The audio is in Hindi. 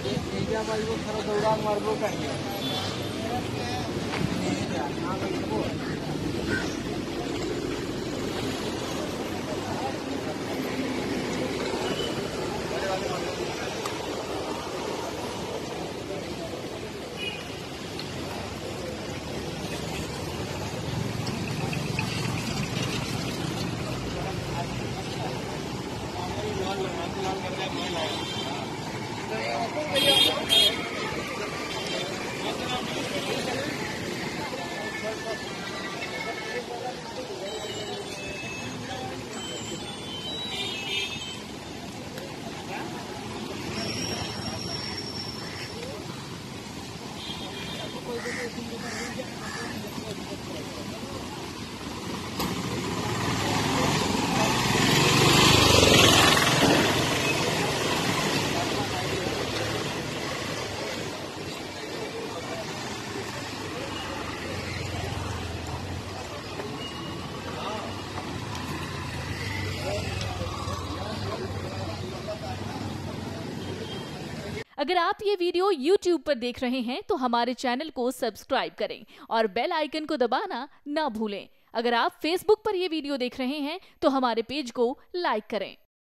अगर आप ये वीडियो YouTube पर देख रहे हैं तो हमारे चैनल को सब्सक्राइब करें और बेल आइकन को दबाना ना भूलें। अगर आप Facebook पर ये वीडियो देख रहे हैं तो हमारे पेज को लाइक करें।